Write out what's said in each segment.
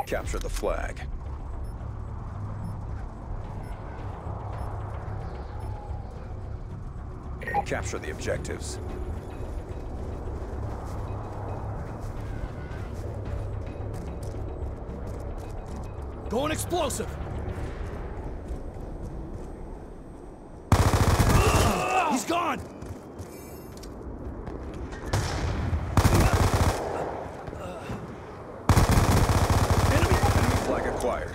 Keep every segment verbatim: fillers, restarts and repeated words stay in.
Capture the flag. Capture the objectives. Going explosive! He's gone! Enemy, enemy flag acquired.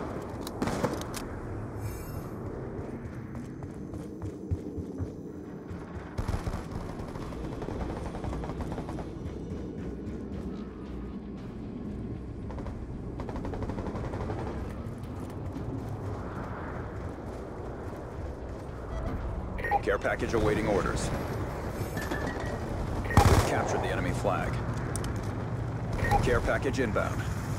Care package awaiting orders. We've captured the enemy flag. Care package inbound.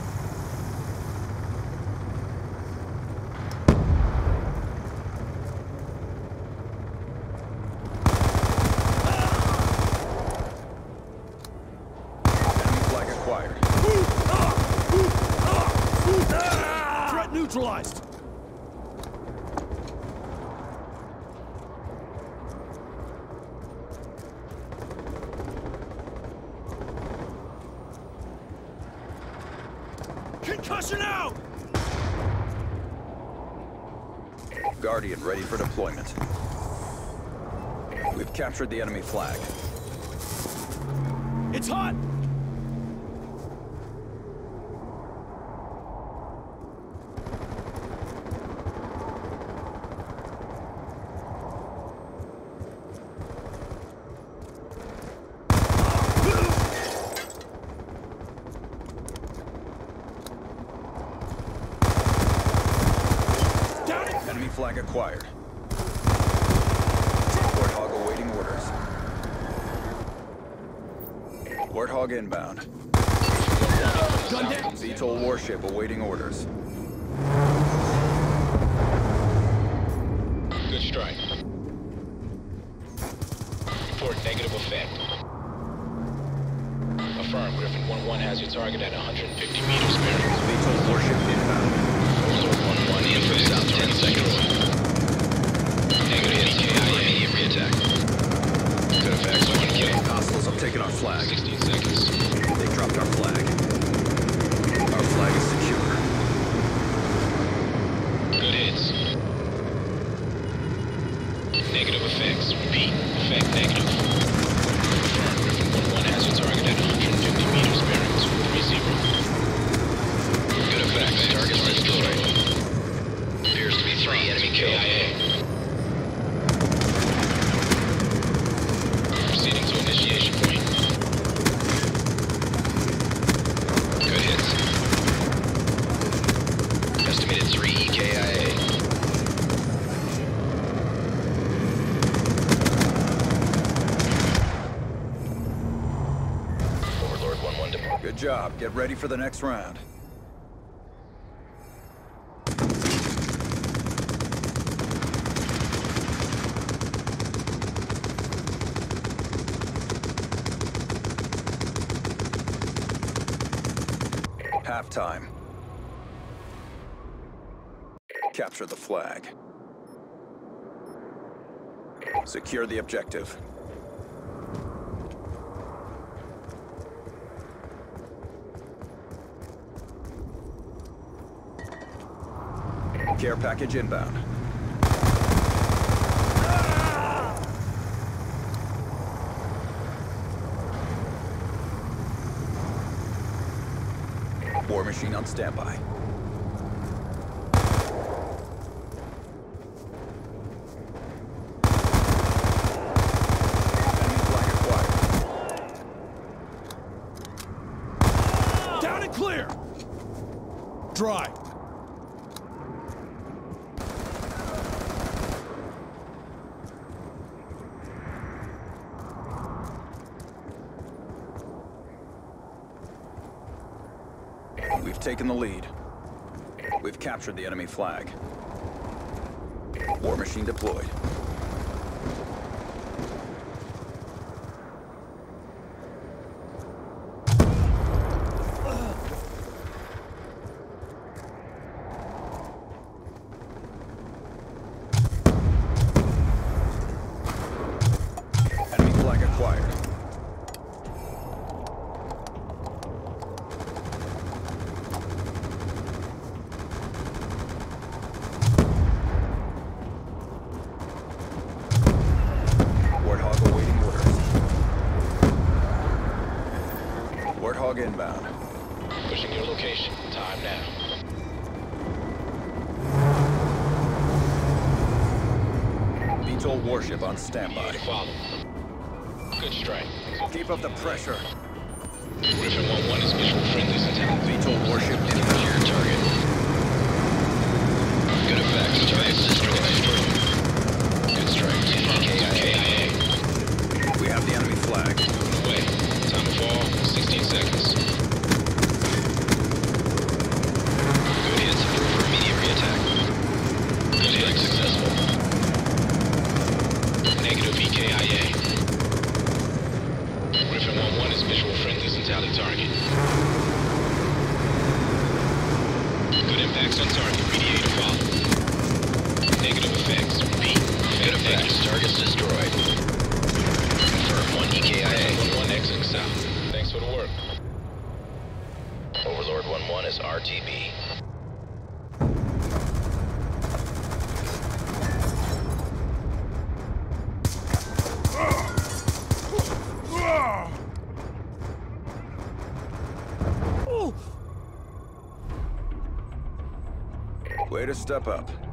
Enemy flag acquired. Threat neutralized! Concussion out! Guardian ready for deployment. We've captured the enemy flag. It's hot! Enemy flag acquired. Warthog awaiting orders. Warthog inbound. Gun down! V TOL warship awaiting orders. Good strike. Report negative effect. Affirm, Griffin one one has your target at one hundred fifty meters bearing. V TOL warship inbound. one one in for south ten seconds. Negative K I A immediate re-attack. Good effects, one K. Hostiles have taken our flag. sixteen seconds. They dropped our flag. Our flag is secure. Good hits. Negative effects. Repeat. Effect negative. Affirm, Griffin one one has your target at one hundred fifty meters bearing two three zero. Good effects. Target destroyed. Appears to be three enemy K I A. Proceeding to initiation point. Good hits. Estimated three E K I A. Overlord one one to... Good job. Get ready for the next round. Halftime. Capture the flag. Secure the objective. Care package inbound. War machine on standby. Enemy flag acquired. Down and clear! Dry. We've taken the lead. We've captured the enemy flag. War machine deployed. Pushing your location. Time now. V TOL warship on standby. Follow. Good strike. Keep up the pressure. Griffin one one is visual friendlies intelligence. V TOL warship in Secure target. Good effects. Target destroyed. Good strike. K I A. We have the enemy flag. Moving away. Time to fall. sixteen seconds. Good hits. Approved for immediate reattack. Good hit. Successful. Negative E K I A. Griffin one one is visual friendlies and tally target. Good impacts on target. B D A to follow. Negative effects. Repeat. Good effects. Targets destroyed. Confirm one E K I A. one one exiting south. Thanks for the work. Overlord one one is R T B. Way to step up.